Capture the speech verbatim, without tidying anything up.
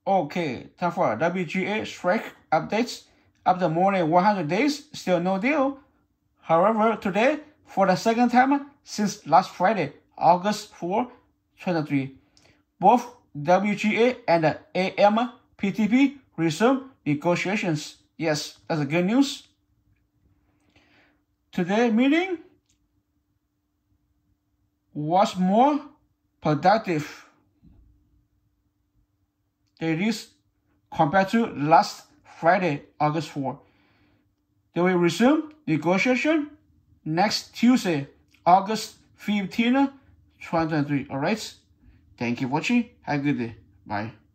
Okay, time for W G A Strike updates. After more than one hundred days, still no deal. However, today, for the second time since last Friday, August fourth, twenty twenty-three, both W G A and the A M P T P resumed negotiations. Yes, that's a good news. Today's meeting was more productive than this compared to last Friday, August fourth. They will resume negotiation next Tuesday, August fifteenth, twenty twenty-three. Alright? Thank you for watching. Have a good day. Bye.